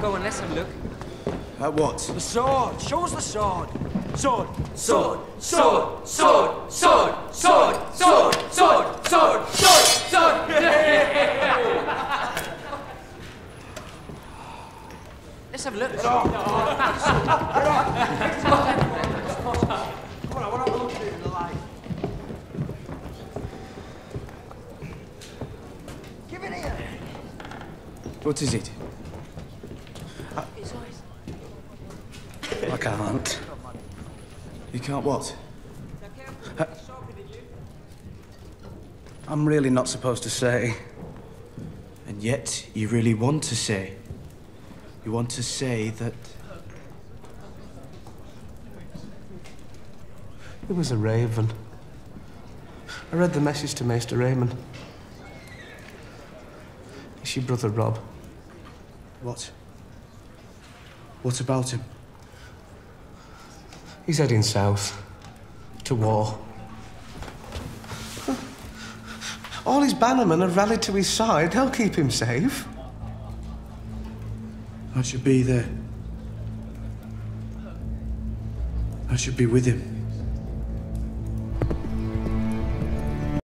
Go on, let's have a look. At what? The sword. Show us the sword. Sword. Sword, sword, sword, sword, sword, sword, sword, sword, sword, sword. Let's have a look. Come on, I want to look in the light. Give it here. What is it? His eyes. I can't. You can't what? I'm really not supposed to say. And yet, you really want to say. You want to say that... It was a raven. I read the message to Maester Raymond. It's your brother, Robb. What? What about him? He's heading south. To war. All his bannermen have rallied to his side. They'll keep him safe. I should be there. I should be with him.